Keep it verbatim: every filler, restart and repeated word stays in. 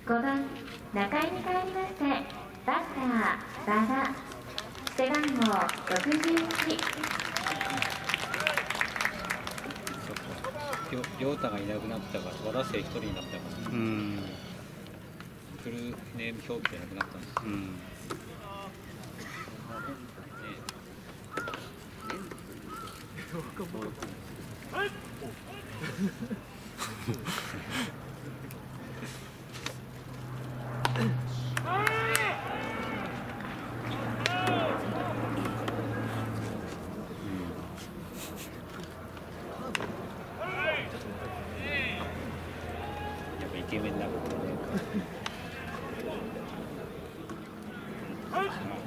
ごばん、中井に変わりまして、バッター、馬場、背番号ろくじゅういち。 亮太がいなくなったから和田生一人になったから、うん、フルネーム表記じゃなくなったんですよ、うん、はいイケメンだもんね。